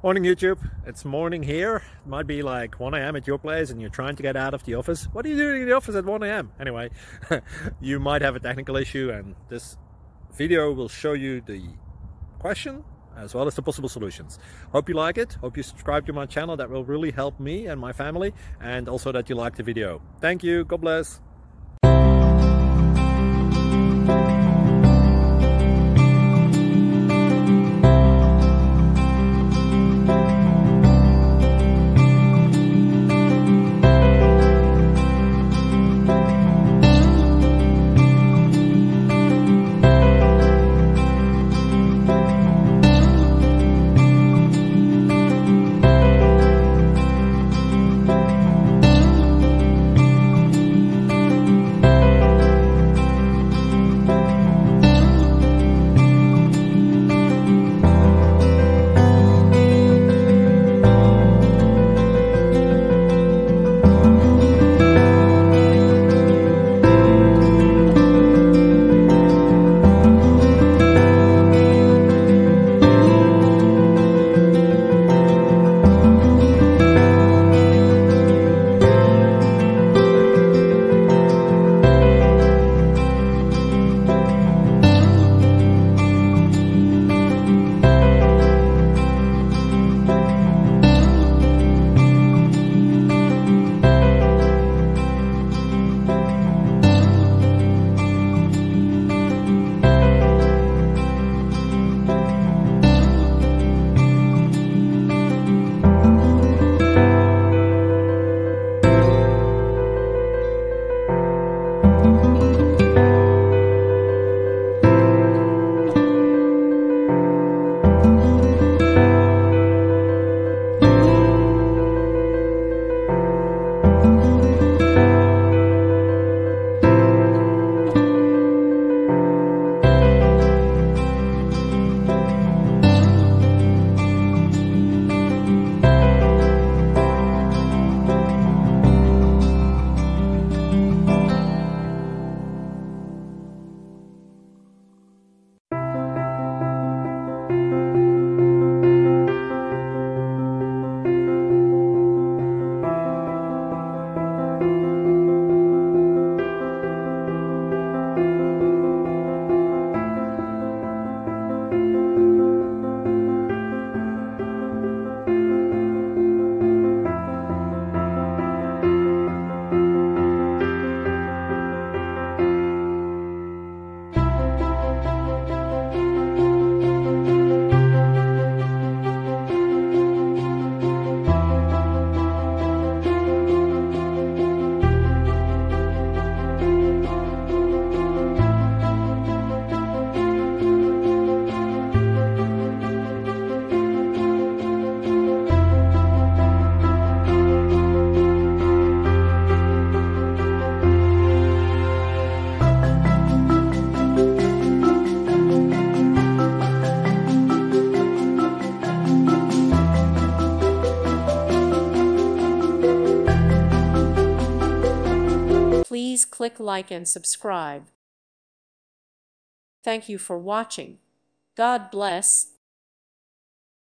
Morning YouTube, it's morning here. It might be like 1 a.m. at your place and you're trying to get out of the office. What are you doing in the office at 1 a.m? Anyway, you might have a technical issue and this video will show you the question as well as the possible solutions. Hope you like it, hope you subscribe to my channel. That will really help me and my family, and also that you like the video. Thank you, God bless. Please click like and subscribe. Thank you for watching. God bless.